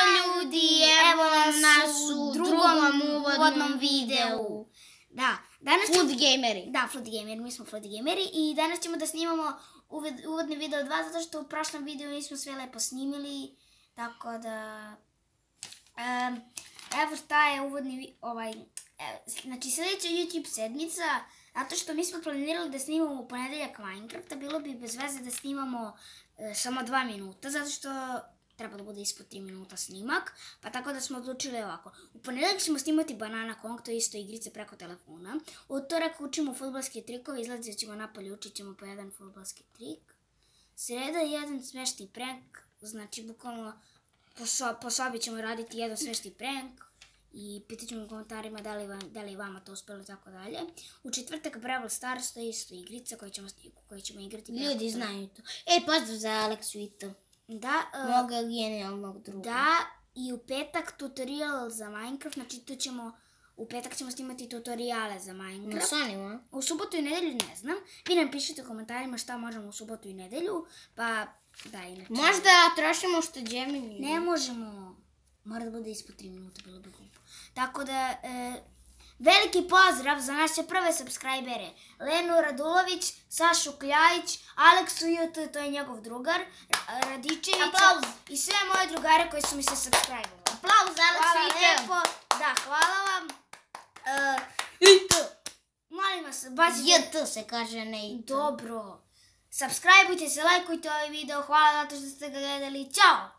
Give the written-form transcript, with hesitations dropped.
ljudi, evo nas u drugom uvodnom videu. Da, danas Flood Gameri. Da, Flood Gameri, mi smo Flood Gameri i danas ćemo da snimamo uvodni video od vas, zato što u prošlom videu nismo sve lepo snimili, tako da... Evo šta je uvodni, znači sljedeća YouTube sedmica, zato što mi smo planirali da snimamo u ponedeljak Minecrafta, bilo bi bez veze da snimamo samo 2 minuta, zato što treba da bude ispod 3 minuta snimak, pa tako da smo odlučili ovako. U ponedeljak ćemo snimati Banana Kong, to je isto igrice preko telefona. U utorak učimo fudbalske trikove, izlazit ćemo napolje, učit ćemo po jedan fudbalski trik. Sreda je jedan smešni prank, znači bukvalno po sobi ćemo raditi jedan smešni prank i pitat ćemo u komentarima da li je vama to uspjelo i tako dalje. U četvrtak Brawl Stars, to je isto igrica koju ćemo igrati. Ljudi znaju to. Pozdrav za Aleksu i to. Da. Moga genijalnog druga. Da, i u petak tutorial za Minecraft, znači u petak ćemo snimati tutoriale za Minecraft. Na Sonima? U subotu i nedelju ne znam. Vi nam pišite u komentarima šta možemo u subotu i nedelju, pa da, inače. Možda trošimo što džemi. Ne možemo. Mora da bude ispod 3 minuta, bilo bi glupo. Tako da, veliki pozdrav za naše prve subscribere. Lenu Radulović, Sašu Kljajić, Aleksu JT, to je njegov drugar, Radičevića i sve moje drugare koji su mi se subscribe-ovali. Aplauz za Aleksu JT. Da, hvala vam. Molim vas, bacite... JT se kaže, ne i to. Dobro. Subscribe-ujte se, lajkujte ovaj video. Hvala zato što ste ga gledali. Ćao!